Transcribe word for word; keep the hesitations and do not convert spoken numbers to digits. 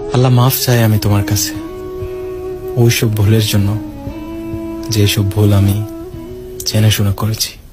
আল্লাহ মাফ চাই আমি তোমার কাছে ওইসব ভুলের জন্য, যেসব ভুল আমি জেনে শুনে করেছি।